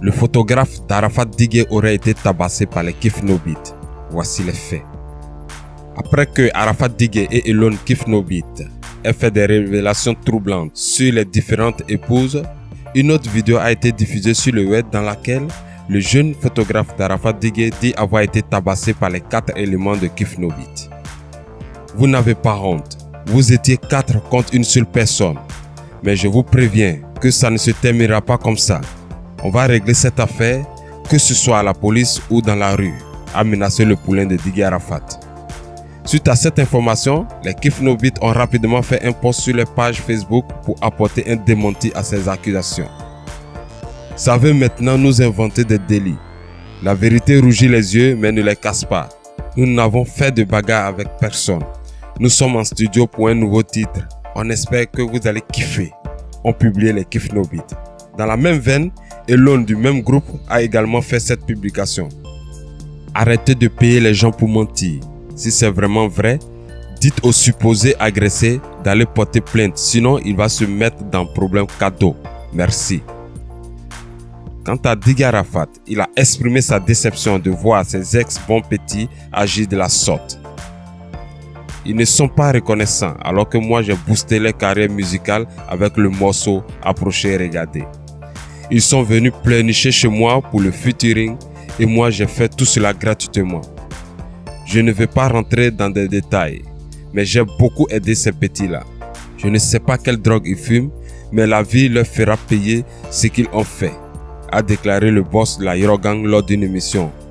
Le photographe d'Arafat Digué aurait été tabassé par les Kifnobit. Voici les faits. Après que Arafat Digué et Elon Kifnobit aient fait des révélations troublantes sur les différentes épouses, une autre vidéo a été diffusée sur le web dans laquelle le jeune photographe d'Arafat Digué dit avoir été tabassé par les 4 éléments de Kifnobit. Vous n'avez pas honte. Vous étiez 4 contre une seule personne. Mais je vous préviens que ça ne se terminera pas comme ça. On va régler cette affaire, que ce soit à la police ou dans la rue, a menacé le poulain de Digué Arafat. Suite à cette information, les Kifnobit ont rapidement fait un post sur les pages Facebook pour apporter un démenti à ces accusations. Ça veut maintenant nous inventer des délits. La vérité rougit les yeux mais ne les casse pas. Nous n'avons fait de bagarre avec personne. Nous sommes en studio pour un nouveau titre. On espère que vous allez kiffer. On publie les Kifnobit. Dans la même veine, Elon du même groupe a également fait cette publication. Arrêtez de payer les gens pour mentir. Si c'est vraiment vrai, dites au supposé agressé d'aller porter plainte. Sinon, il va se mettre dans problème cadeau. Merci. Quant à Digué Arafat, il a exprimé sa déception de voir ses ex-bons petits agir de la sorte. Ils ne sont pas reconnaissants alors que moi j'ai boosté leur carrière musicale avec le morceau Approchez et regardez. Ils sont venus pleurnicher chez moi pour le featuring et moi j'ai fait tout cela gratuitement. Je ne vais pas rentrer dans des détails, mais j'ai beaucoup aidé ces petits-là. Je ne sais pas quelle drogue ils fument, mais la vie leur fera payer ce qu'ils ont fait, a déclaré le boss de la Yoro Gang lors d'une émission.